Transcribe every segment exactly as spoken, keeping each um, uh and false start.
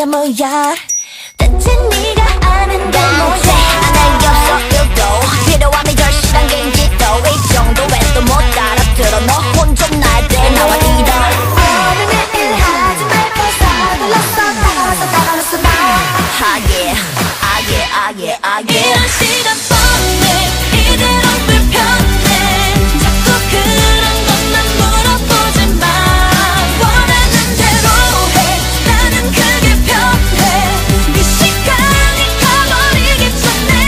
게 뭐야 대체 네가 아는 게 뭐야 안 알겠어 필요함이 절실한 게인지도 이 정도에도 못 알아들어 너 혼 좀 날 때 나와 이런 오늘 내일 하지 말고 서둘렀어 따라왔어 따라왔어 나 아예 아예 아예 아예 이런 시간 뻔해 이대로 불편해 자꾸 그런 것만 물어보지 마 원하는 대로 해 나는 그게 편해 이 시간이 가버리기 전에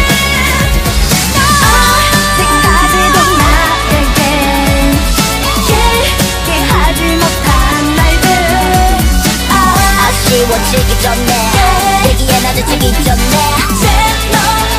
아직까지도 나에게 얘기하지 못한 말들 아쉬워지기 전에 얘기에 낮아지기 전에